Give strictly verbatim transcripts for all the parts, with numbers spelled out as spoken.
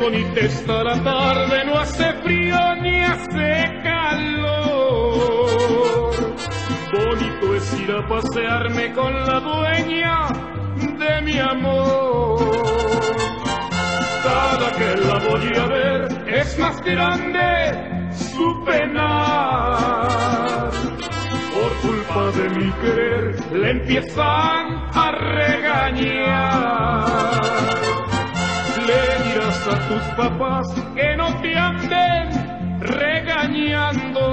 bonita está la tarde, no hace frío ni hace calor. Bonito es ir a pasearme con la dueña de mi amor. Cada que la voy a ver es más grande su penar. Por culpa de mi querer le empiezan a regañar. Le dirás a tus papás que no te anden regañando,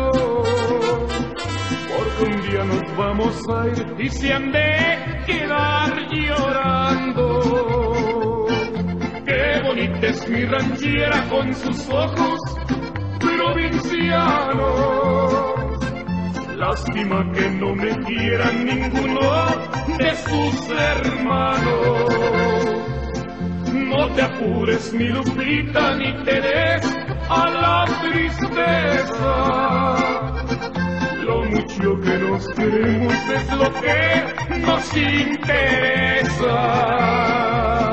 porque un día nos vamos a ir y se han de quedar llorando. Qué bonita es mi ranchera con sus ojos provincianos. Lástima que no me quieran ninguno de sus hermanos. No te apures, mi Lupita, ni te des a la tristeza. Lo mucho que nos queremos es lo que nos interesa.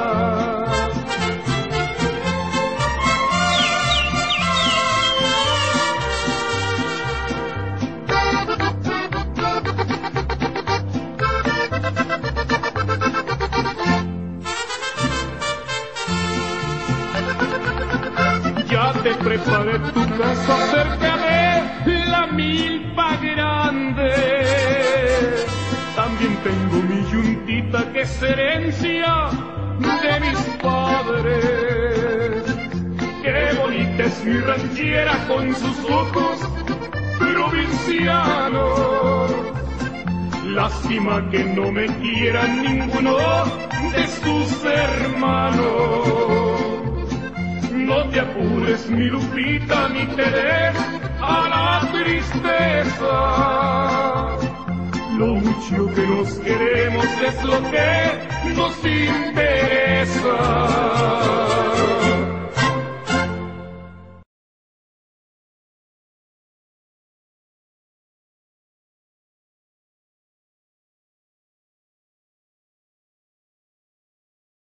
Te preparé tu casa cerca de la milpa grande. También tengo mi yuntita que es herencia de mis padres. Qué bonita es mi ranchera con sus ojos provincianos. Lástima que no me quieran ninguno de sus hermanos. No te apures, mi Lupita, ni te des a la tristeza. Lo mucho que nos queremos es lo que nos interesa.